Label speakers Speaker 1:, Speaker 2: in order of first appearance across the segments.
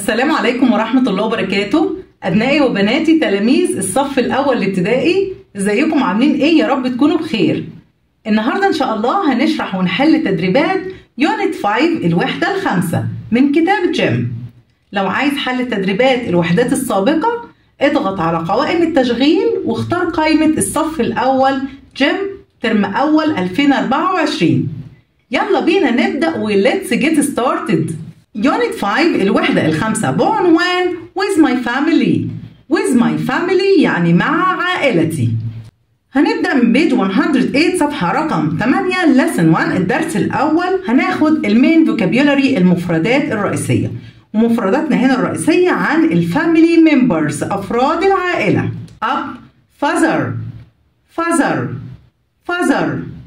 Speaker 1: السلام عليكم ورحمة الله وبركاته. أبنائي وبناتي تلاميذ الصف الأول الابتدائي، ازيكم عاملين إيه؟ يا رب تكونوا بخير. النهاردة إن شاء الله هنشرح ونحل تدريبات يونت 5 الوحدة الخامسة من كتاب جيم. لو عايز حل تدريبات الوحدات السابقة اضغط على قوائم التشغيل واختار قائمة الصف الأول جيم ترم أول 2024. يلا بينا نبدأ وليتس جيت ستارتد. يونت 5 الوحدة الخامسة بعنوان with my family. with my family يعني مع عائلتي. هنبدأ من بيج 108 صفحة رقم 8 lesson 1 الدرس الأول. هناخد المين vocabulary المفردات الرئيسية، ومفرداتنا هنا الرئيسية عن الفاميلي ممبرز أفراد العائلة. أب father father father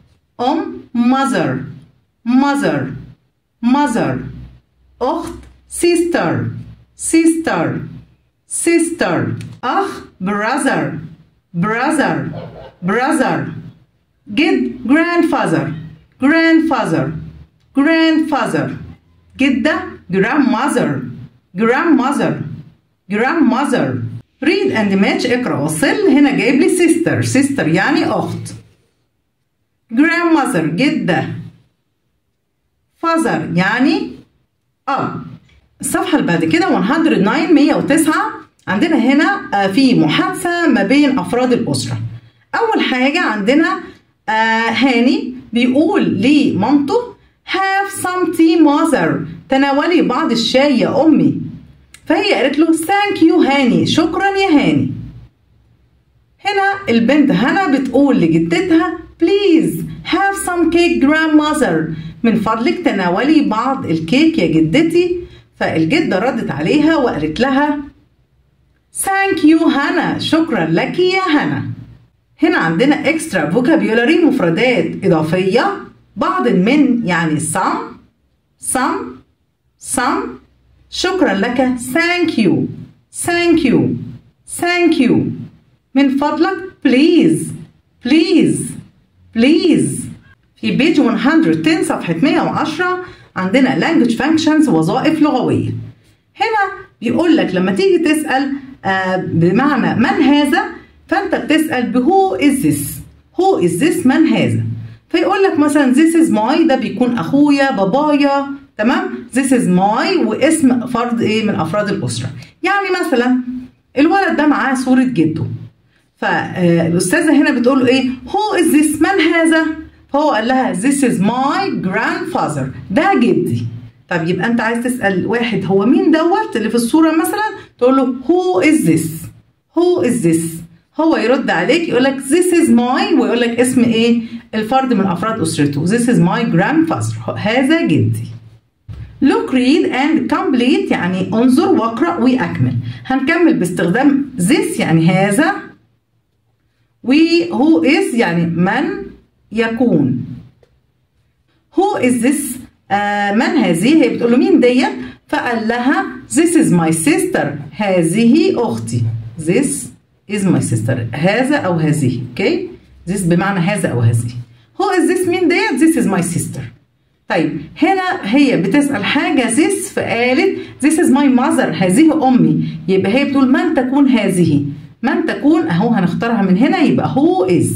Speaker 1: mother mother mother أخت sister sister sister أخ brother brother brother جد grandfather grandfather grandfather جدة grandmother grandmother grandmother read and match اقرأ وصل. هنا جايب لي sister sister يعني أخت، grandmother جدة، father يعني أب. الصفحة اللي بعد كده 109 109 عندنا هنا في محادثة ما بين أفراد الأسرة. أول حاجة عندنا هاني بيقول لمامته have some tea mother تناولي بعض الشاي يا أمي، فهي قالت له thank you هاني شكرا يا هاني. هنا البنت هنا بتقول لجدتها please have some cake grandmother من فضلك تناولي بعض الكيك يا جدتي، فالجدة ردت عليها وقالت لها thank you هنا شكرا لك يا هنا. هنا عندنا extra vocabulary مفردات إضافية. بعض من يعني some شكرا لك thank you thank you thank you. من فضلك please please please. في بيج 110 صفحة 110 عندنا language functions وظائف لغوية. هنا بيقول لك لما تيجي تسأل بمعنى من هذا، فأنت بتسأل who is this who is this من هذا، فيقول لك مثلا this is my ده بيكون أخويا بابايا، تمام. this is my واسم فرد إيه من أفراد الأسرة. يعني مثلا الولد ده معاه صورة جده، فالأستاذة هنا بتقول له إيه who is this من هذا، فهو قال لها this is my grandfather ده جدي. طب يبقى انت عايز تسأل واحد هو مين دوت اللي في الصورة مثلا، تقول له who is this who is this، هو يرد عليك يقول لك this is my ويقول لك اسم ايه الفرد من افراد اسرته this is my grandfather هذا جدي. look read and complete يعني انظر واقرأ واكمل. هنكمل باستخدام this يعني هذا، و who is يعني من يكون. who is this من هذه، هي بتقول له مين ديت، فقال لها this is my sister هذه أختي this is my sister هذا أو هذه. اوكي this بمعنى هذا أو هذه. who is this مين ديت this is my sister. طيب هنا هي بتسأل حاجة this فقالت this is my mother هذه أمي، يبقى هي بتقول من تكون هذه، من تكون أهو هنختارها من هنا يبقى who is.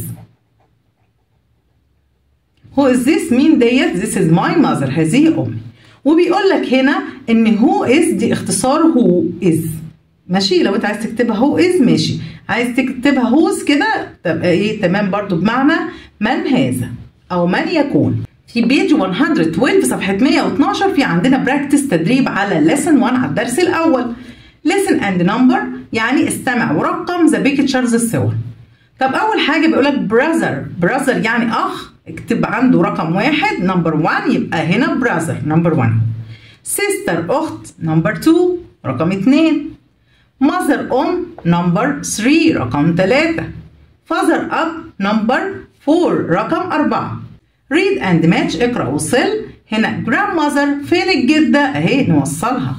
Speaker 1: who is this مين ديت this is my mother هذه أمي. وبيقول لك هنا إن who is دي اختصار who is، ماشي. لو أنت عايز تكتبها who is ماشي، عايز تكتبها who's كده تبقى إيه تمام برضو بمعنى من هذا أو من يكون. في بيج 112 صفحة 112 في عندنا براكتس تدريب على lesson 1 على الدرس الأول. listen and number يعني استمع ورقم the pictures الصور. طب أول حاجة بيقولك brother يعني أخ، اكتب عنده رقم 1 نمبر 1 يبقى هنا brother نمبر 1. sister أخت نمبر 2 رقم 2. mother نمبر 3 رقم 3. father أب نمبر 4 رقم 4. read and match اقرأ وصل. هنا grandmother فين الجدة اهي نوصلها.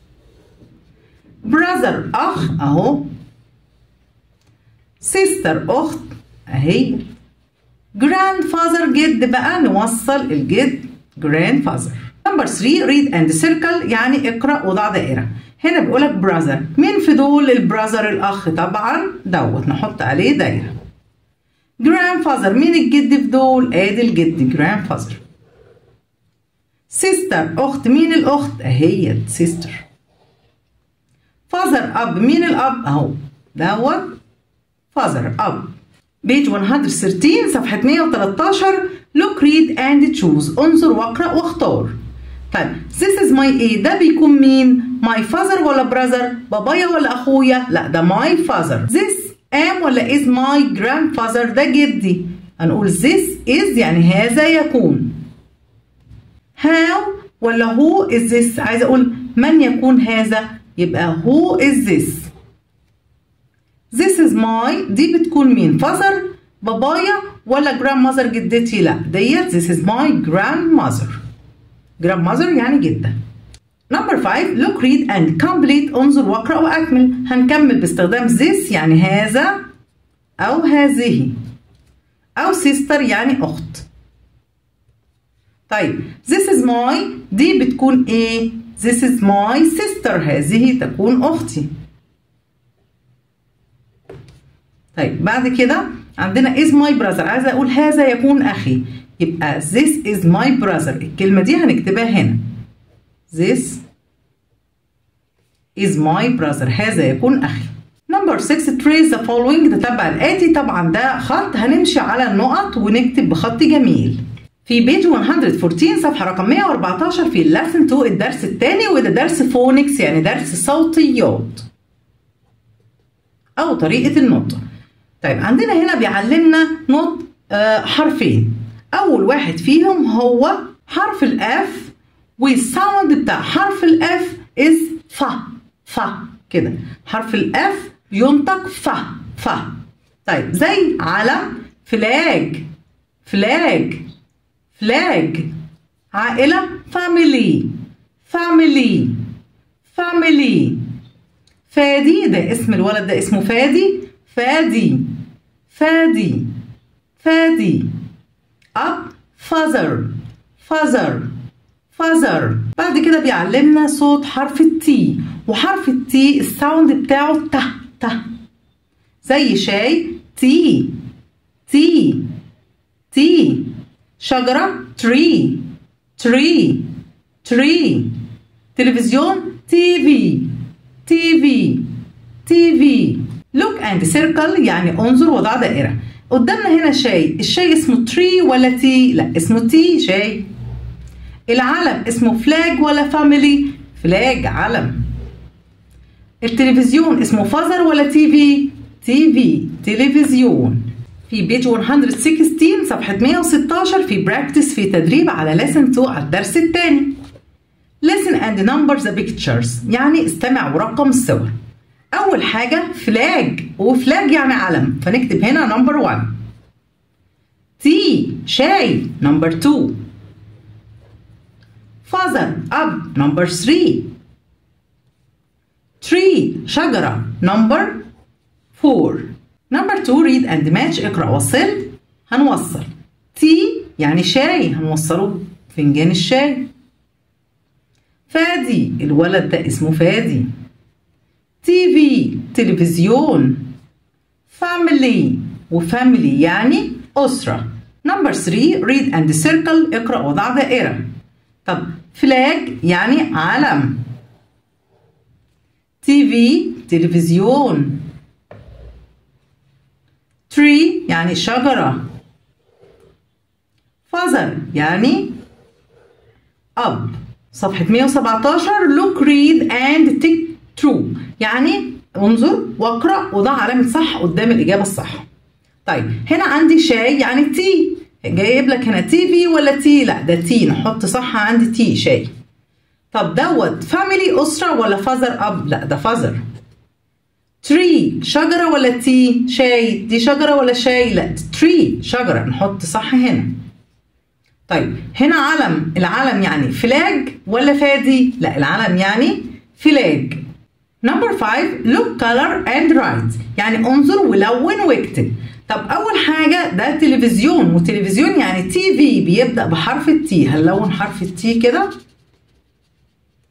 Speaker 1: brother أخ اهو. sister أخت اهي. grandfather جد بقى نوصل الجد grandfather. نمبر 3 read and circle يعني اقرأ وضع دائرة. هنا بيقولك brother، مين في دول البراذر؟ الأخ طبعا دوت، نحط عليه دايرة. grandfather، مين الجد في دول؟ ادي الجد grandfather. sister، أخت، مين الأخت؟ أهي sister. father، أب، مين الأب؟ أهو دوت father، أب. page 113 صفحة 113 look read and choose، انظر واقرأ واختار. طيب this is my ايه؟ ده بيكون مين؟ my father ولا brother؟ بابايا ولا أخويا؟ لا ده my father. this am ولا is my grandfather؟ ده جدي. هنقول this is يعني هذا يكون. how ولا who is this؟ عايزة أقول من يكون هذا؟ يبقى who is this. this is my دي بتكون مين؟ father بابايا ولا grandmother جدتي؟ لا ديت this is my grandmother. grandmother يعني جدة. number 5 look read and complete، انظر واقرأ وأكمل. هنكمل باستخدام this يعني هذا أو هذه، أو sister يعني أخت. طيب this is my دي بتكون إيه؟ this is my sister، هذه تكون أختي. طيب بعد كده عندنا is my brother، عايزة أقول هذا يكون أخي، يبقى this is my brother. الكلمة دي هنكتبها هنا this is my brother، هذا يكون أخي. number 6 trace the following، تتبع الآتي. طبعا ده خط هنمشي على النقط ونكتب بخط جميل. في بيج 114 صفحة رقم 114 في lesson 2 الدرس الثاني، وده درس فونكس يعني درس صوتيات أو طريقة النطق. طيب عندنا هنا بيعلمنا نطق حرفين. أول واحد فيهم هو حرف الأف، والساوند بتاع حرف الأف is ف كده. حرف الأف بينطق ف. طيب زي علم، فلاج، عائلة family. فادي، ده اسم الولد، ده اسمه فادي. أب father. بعد كده بيعلمنا صوت حرف التي، وحرف التي الساوند بتاعه ت. زي شاي تي. شجرة tree. تلفزيون TV. look and circle يعني انظر وضع دائرة. قدامنا هنا شاي، الشاي اسمه تري ولا تي؟ لا اسمه تي، شاي. العلم اسمه فلاج ولا فاميلي؟ فلاج، علم. التلفزيون اسمه فازر ولا تي في؟ تلفزيون. في بيج 116 صفحة 116 في براكتس، في تدريب على lesson 2 على الدرس الثاني. listen and number the pictures يعني استمع ورقم الصور. أول حاجة فلاج، وفلاج يعني علم، فنكتب هنا number 1. تي شاي number 2. father أب number 3. tree شجرة number 4. number 2 read and match اقرأ وصل. هنوصل تي يعني شاي، هنوصله فنجان الشاي. فادي الولد ده اسمه فادي. TV تلفزيون. family وفاميلي يعني أسرة. number 3 read and circle اقرأ وضع دائرة. طب فلاج يعني علم. TV تلفزيون. tree يعني شجرة. father يعني أب. صفحة 117 look read and tick true يعني انظر واقرأ وضع علامة صح قدام الإجابة الصح. طيب هنا عندي شاي يعني تي، جايب لك هنا تي في ولا تي؟ لا ده تي، نحط صح عندي تي شاي. طب دوت فاميلي أسرة ولا فازر أب؟ لا ده فازر. تري شجرة ولا تي؟ شاي، دي شجرة ولا شاي؟ لا تري شجرة، نحط صح هنا. طيب هنا علم، العلم يعني فلاج ولا فادي؟ لا العلم يعني فلاج. number 5 look color and write يعني انظر ولون واكتب. طب أول حاجة ده تلفزيون، وتلفزيون يعني تي في بيبدأ بحرف التي، هنلون حرف التي كده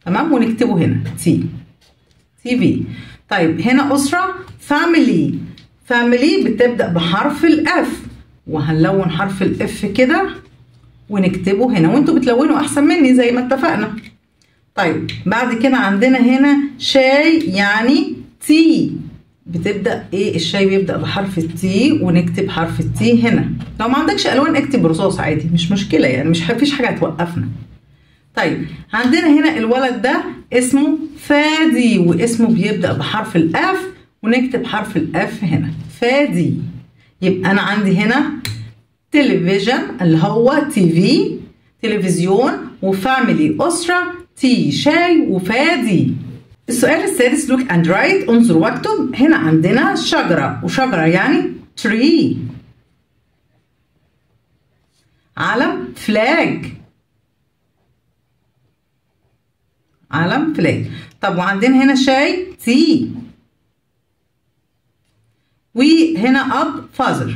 Speaker 1: تمام، ونكتبه هنا تي في. طيب هنا أسرة family بتبدأ بحرف الإف، وهنلون حرف الإف كده ونكتبه هنا، وانتوا بتلونوا أحسن مني زي ما اتفقنا. طيب بعد كده عندنا هنا شاي يعني تي، بتبدأ ايه الشاي بيبدأ بحرف التي ونكتب حرف التي هنا. لو ما عندكش ألوان اكتب برصاص عادي مش مشكلة، يعني مش فيش حاجة هتوقفنا. طيب عندنا هنا الولد ده اسمه فادي، واسمه بيبدأ بحرف الأف ونكتب حرف الأف هنا فادي. يبقى أنا عندي هنا تلفزيون اللي هو تي في تلفزيون، وفاميلي أسرة، تي شاي، وفادي. السؤال السادس look and write انظر واكتب. هنا عندنا شجرة، وشجرة يعني tree. علم flag، علم flag. طب وعندنا هنا شاي تي، وهنا اب father.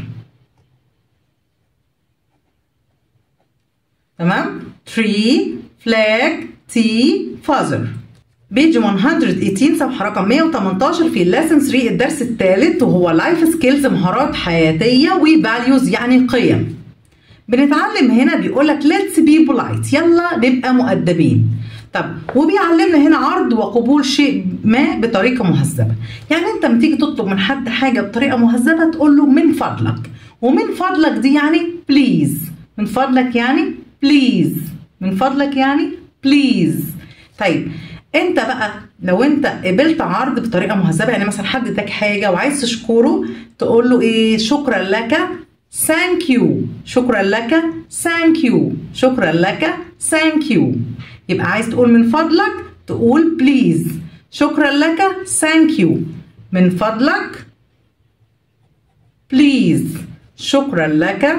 Speaker 1: تمام، tree flag تي father. بيج 118 صفحة رقم 118 في lesson 3 الدرس الثالث، وهو life skills مهارات حياتية، وvalues يعني قيم. بنتعلم هنا بيقولك let's be polite يلا نبقى مؤدبين. طب وبيعلمنا هنا عرض وقبول شيء ما بطريقة مهذبة. يعني انت لما تيجي تطلب من حد حاجة بطريقة مهذبة تقول له من فضلك، ومن فضلك دي يعني please، من فضلك يعني please، من فضلك يعني please. طيب انت بقى لو انت قبلت عرض بطريقه مهذبه، يعني مثلا حد اداك حاجه وعايز تشكره تقول له ايه؟ شكرا لك thank you، شكرا لك thank you، شكرا لك thank you. يبقى عايز تقول من فضلك تقول please، شكرا لك thank you، من فضلك please، شكرا لك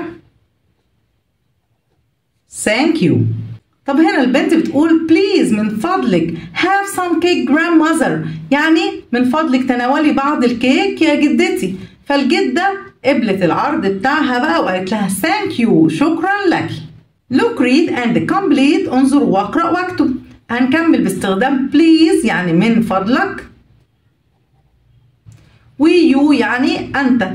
Speaker 1: thank you. طب هنا البنت بتقول بليز من فضلك have some cake grandmother، يعني من فضلك تناولي بعض الكيك يا جدتي. فالجدة قبلت العرض بتاعها بقى وقالت لها thank you، شكرا لك. look read and complete انظر واقرأ واكتب. هنكمل باستخدام please يعني من فضلك، و you يعني أنت،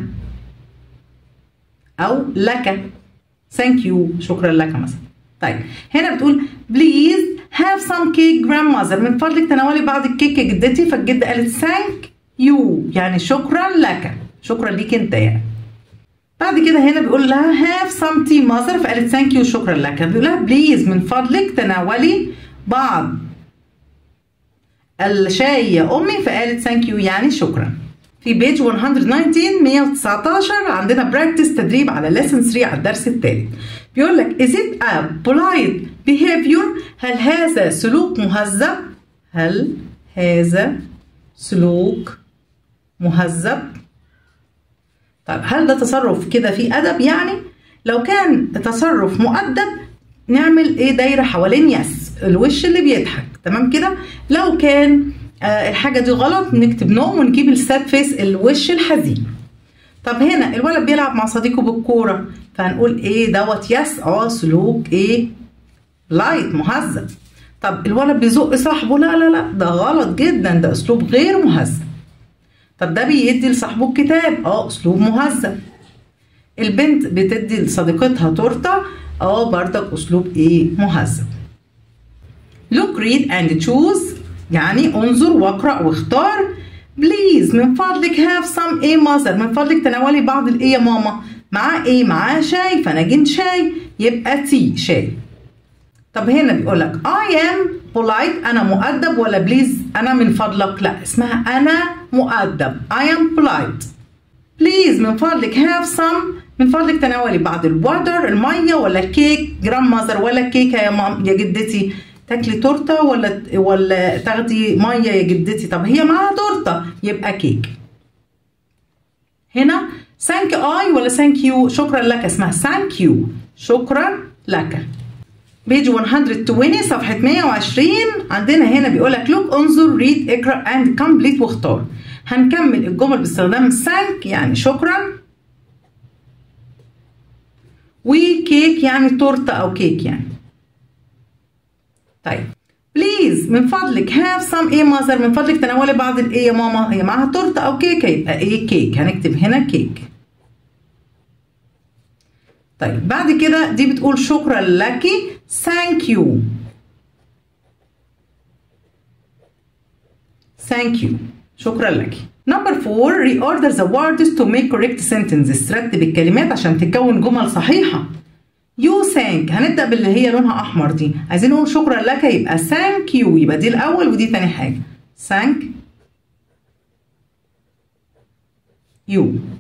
Speaker 1: أو لك thank you، شكرا لك مثلا. طيب هنا بتقول بليز هاف سم كيك grandmother، من فضلك تناولي بعض الكيك يا جدتي. فالجدة قالت ثانك يو يعني شكرا لك، شكرا ليك انت يعني. بعد كده هنا بيقول لها هاف سم تي mother، فقالت ثانك يو شكرا لك. بيقول لها بليز من فضلك تناولي بعض الشاي يا امي، فقالت ثانك يو يعني شكرا. في بيج 119 عندنا براكتس تدريب على lesson 3 على الدرس الثالث. بيقول لك is it a polite behavior، هل هذا سلوك مهذب؟ هل هذا سلوك مهذب؟ طيب هل ده تصرف كده فيه أدب؟ يعني لو كان تصرف مؤدب نعمل ايه؟ دايرة حوالين يس، الوش اللي بيضحك، تمام كده. لو كان الحاجة دي غلط نكتب نو ونجيب الساد فيس الوش الحزين. طب هنا الولد بيلعب مع صديقه بالكورة، فهنقول ايه دوت؟ يس، سلوك ايه؟ لايت مهذب. طب الولد بيزق صاحبه، لا لا لا ده غلط جدا، ده اسلوب غير مهذب. طب ده بيدي لصاحبه الكتاب، اسلوب مهذب. البنت بتدي لصديقتها تورته، بردك اسلوب ايه؟ مهذب. look read and choose يعني انظر واقرأ واختار. بليز من فضلك have some ايه mother، من فضلك تناولي بعض الايه يا ماما. مع ايه؟ معاه شاي، فانا جبت شاي يبقى تي شاي. طب هنا بيقول لك I am polite انا مؤدب، ولا بليز انا من فضلك؟ لا، اسمها انا مؤدب I am polite. بليز من فضلك have some، من فضلك تناولي بعض الواتر الميه، ولا كيك grandmother، ولا كيكه يا مام يا جدتي. تاكلي تورته ولا تاخدي ميه يا جدتي؟ طب هي معاها تورته يبقى كيك. هنا ثانك اي ولا ثانك يو؟ شكرا لك، اسمها ثانك يو، شكرا لك. بيج 120 صفحه 120 عندنا هنا بيقول لك لوك انظر ريد اقرا اند كومبليت واختار. هنكمل الجمل باستخدام ثانك يعني شكرا، وكيك يعني تورته او كيك يعني. طيب بليز بليز من فضلك have some ايه mother، من فضلك تناولي بعض الايه يا ماما، هي معاها تورته او كيكه يبقى ايه كيك، هنكتب هنا كيك. طيب بعد كده دي بتقول شكرا لك thank you. thank you شكرا لك. Number 4 reorder the words to make correct sentences. رتب الكلمات عشان تكون جمل صحيحة. You thank هنبدأ باللي هي لونها أحمر دي، عايزين نقول شكرا لك يبقى thank you، يبقى دي الأول ودي تاني حاجة thank you.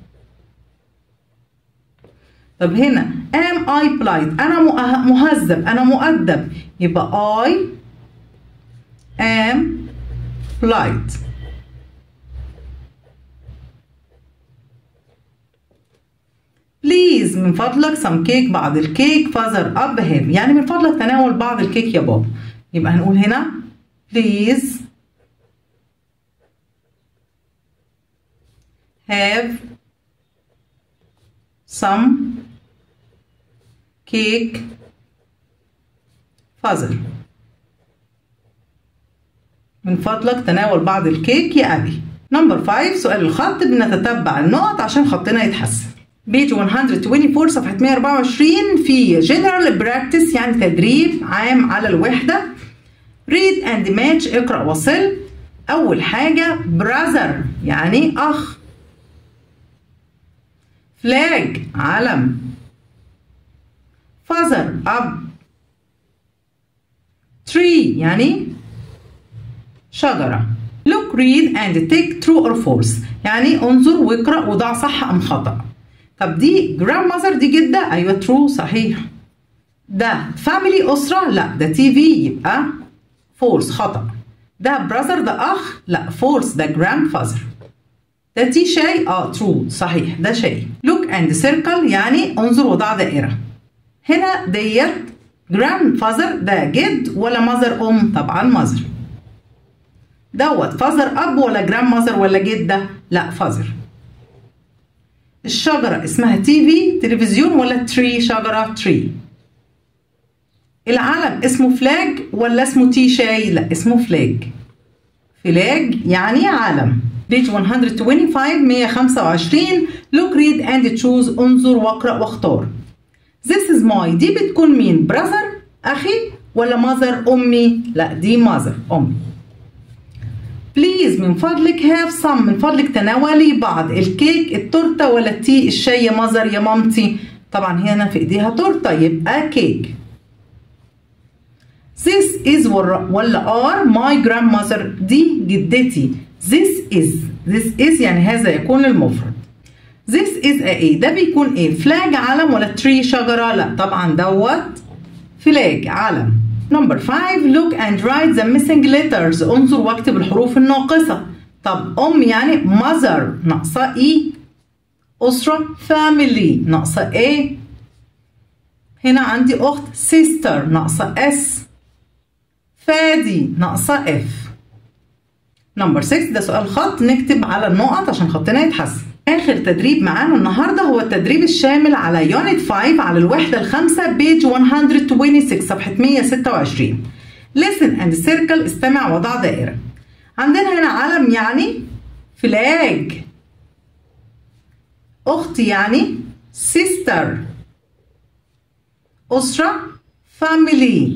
Speaker 1: طب هنا am I polite، أنا مهذب أنا مؤدب، يبقى I am polite. بليز من فضلك some cake بعض الكيك father up have، يعني من فضلك تناول بعض الكيك يا بابا، يبقى هنقول هنا please have some cake father. من فضلك تناول بعض الكيك يا أبي. نمبر 5 سؤال الخط، بنتتبع النقط عشان خطنا يتحسن. بيج 124 صفحة 124 في general practice يعني تدريب عام على الوحدة. read and match اقرأ وصل. أول حاجة brother يعني أخ. flag علم. father أب. tree يعني شجرة. look read and take true or false يعني انظر واقرأ وضع صح أم خطأ. طب دي grandmother دي جدة، أيوة true صحيح. ده family أسرة، لا ده TV يبقى false خطأ. ده brother ده أخ، لا false ده grandfather. ده تي شاي true صحيح ده شاي. look and circle يعني انظر وضع دائرة. هنا ديت grandfather ده جد ولا mother أم؟ طبعا mother. دوت father أب ولا grandmother ولا جدة؟ لا father. الشجرة اسمها تي في تلفزيون ولا تري شجرة تري. العلم اسمه فلاج ولا اسمه تي شاي؟ لا اسمه فلاج. فلاج يعني علم. بيج 125 125 look read and choose انظر واقرأ واختار. this is my دي بتكون مين؟ brother أخي ولا mother أمي؟ لا دي mother أمي. بليز من فضلك have some من فضلك تناولي بعض الكيك التورته ولا التي الشاي يا مازر يا مامتي؟ طبعا هنا في ايديها تورته يبقى كيك. this is ولا are my grandmother دي جدتي. this is يعني هذا يكون المفرد. this is ايه ده بيكون ايه؟ فلاج علم ولا تري شجره؟ لا طبعا دوت فلاج علم. Number 5 look and write the missing letters انظر واكتب الحروف الناقصة. طب أم يعني mother ناقصة E. أسرة family ناقصة A. هنا عندي أخت sister ناقصة S. فادي ناقصة F. Number 6 ده سؤال خط نكتب على النقط عشان خطنا يتحسن. آخر تدريب معانا النهارده هو التدريب الشامل على يونت 5 على الوحدة الخامسة بيج 126 صفحة 126. listen and circle استمع وضع دائرة. عندنا هنا علم يعني فلاج. أخت يعني sister. أسرة family.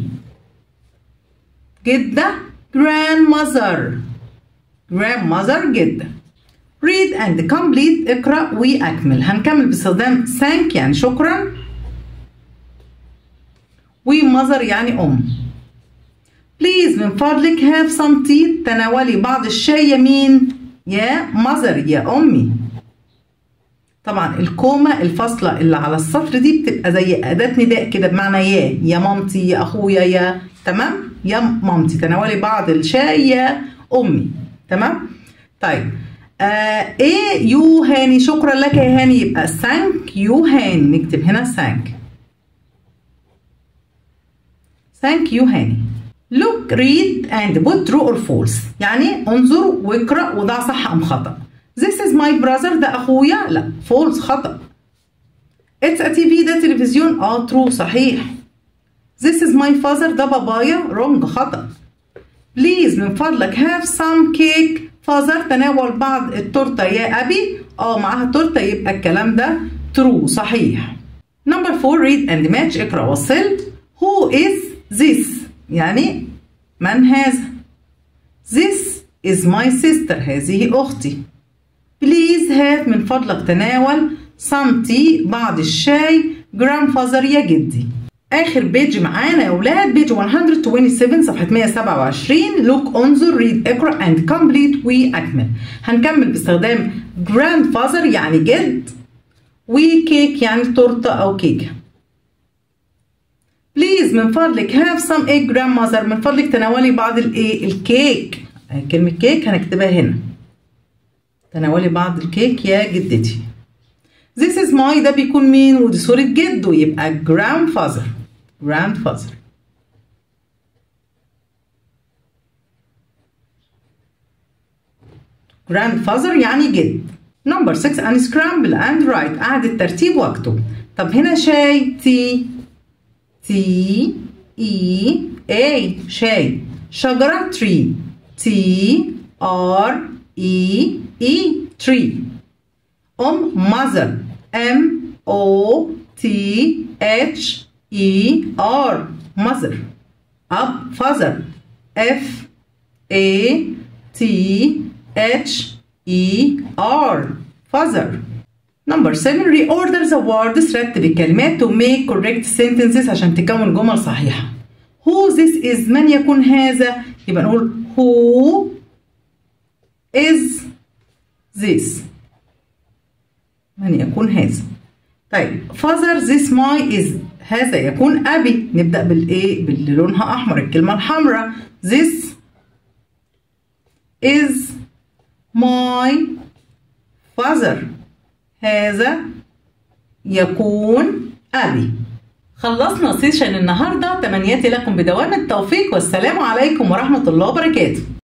Speaker 1: جدة grandmother. grandmother جدة. read and complete اقرأ وأكمل. هنكمل باستخدام thank يعني شكرا و mother يعني أم. please من فضلك have some tea تناولي بعض الشاي يا مين؟ يا mother يا أمي. طبعا الكومة الفاصلة اللي على السطر دي بتبقى زي أداة نداء كده بمعنى يا مامتي يا أخويا يا تمام يا مامتي تناولي بعض الشاي يا أمي تمام. طيب ايه يو هاني شكرا لك يا هاني يبقى thank you هاني. نكتب هنا thank you هاني. look read and put true or false يعني انظر واقرأ وضع صح أم خطأ. this is my brother ده أخويا لا false خطأ. it's a TV ده تلفزيون true صحيح. this is my father ده بابايا wrong خطأ. Please من فضلك have some cake father تناول بعض التورتة يا أبي. معاها تورتة يبقى الكلام ده true صحيح. Number 4 read and match اقرأ وصل. Who is this يعني من هذا. This is my sister هذه أختي. Please have من فضلك تناول some tea بعض الشاي grandfather يا جدي. آخر بيج معانا يا ولاد بيج 127 صفحة 127. look انظر read اقرأ and complete وأكمل. هنكمل باستخدام grandfather يعني جد وكيك يعني تورتة أو كيكة. Please من فضلك have some egg grandmother من فضلك تناولي بعض الكيك. كلمة كيك هنكتبها هنا. تناولي بعض الكيك يا جدتي. This is my ده بيكون مين ودي صورة جده يبقى grandfather. grandfather. grandfather يعني جد. Number 6 unscramble and write أعد الترتيب واكتب. طب هنا شاي تي تي اي اي شاي. شجرة tree تي ار اي اي tree. mother m o t h e r mother. up father f a t h e r father. Number 7 reorder the words رتب الكلمات to make correct sentences عشان تكون جمل صحيحة. who this is من يكون هذا يبقى نقول who is this من يكون هذا. طيب father this my is هذا يكون أبي. نبدأ بالإيه باللي لونها أحمر الكلمة الحمراء. this is my father هذا يكون أبي. خلصنا سيشن النهاردة. تمنياتي لكم بدوام التوفيق والسلام عليكم ورحمة الله وبركاته.